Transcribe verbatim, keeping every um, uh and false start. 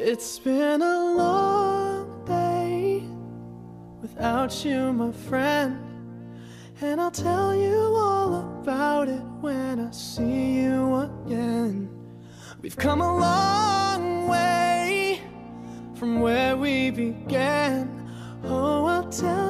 It's been a long day without you, my friend, and I'll tell you all about it when I see you again. We've come a long way from where we began. Oh, I'll tell